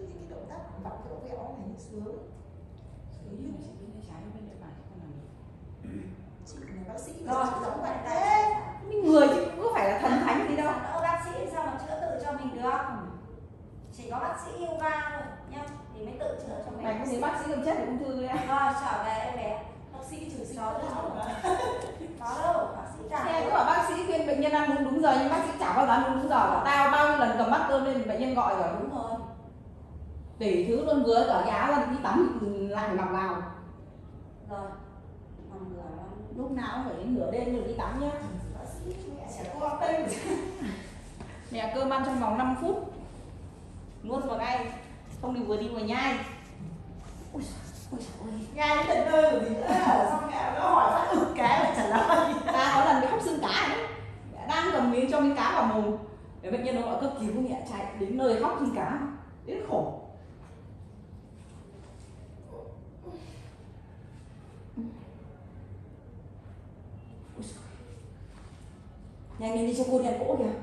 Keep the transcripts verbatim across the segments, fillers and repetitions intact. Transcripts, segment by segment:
những cái động tác vặn vẹo vẹo này như sướng. Sướng lưng chị bên tay trái bên tay phải không làm được. Chị là bác sĩ Rồi, chị giống vậy đấy. thế. Mình người chứ cũng có phải là thần thánh gì đâu. Đỡ bác sĩ sao mà chữa tự cho mình được. Chỉ có bác sĩ yoga thôi nhá, thì mới tự chữa cho mình. Mày có thấy bác sĩ làm chết được ung thư đấy. Rồi, trở về em bé. Bác sĩ trừ sinh Có rất đâu, mà. có đâu, bác sĩ trả. Nghe cứ bảo bác sĩ khuyên bệnh nhân ăn đúng đúng giờ nhưng bác sĩ chả bao giờ ăn đúng đúng giờ. Tao bao nhiêu lần cầm bát cơm lên bệnh nhân gọi rồi. Đúng rồi. Tỷ thứ luôn vừa cả cái áo lần đi tắm lại mặc vào. Rồi, nằm ngửa lắm. Lúc nào cũng phải đến nửa đêm rồi đi tắm nhá. Bác sĩ mẹ sẽ có tên. Mẹ cơm ăn trong vòng năm phút. Nuốt vào ngay. Không đi vừa đi vừa nhai. Ôi ôi ôi. Ngay đến tận nơi rồi gì nữa. Xong mẹ nó hỏi phát ực cái mà trả lời. Ta có lần bị hóc xương cá đấy. Mẹ đang cầm miếng cho miếng cá vào mồm. Để bệnh nhân nó gọi cấp cứu mẹ chạy đến nơi hóc xương cá. Đến khổ. Nhanh lên đi cho cô đèn cỗ kìa.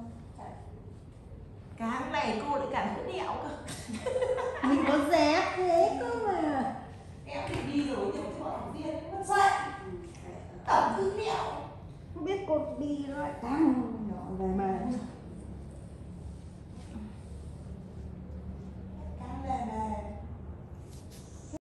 Cái này cô lại cả hữu đẹo cơ. Mình có dép thế cơ mà. Em thì đi rồi nhưng mà học viên mất dậy. Tẩm hữu đẹo. Không biết cô đi lại tăng nhỏ về mà.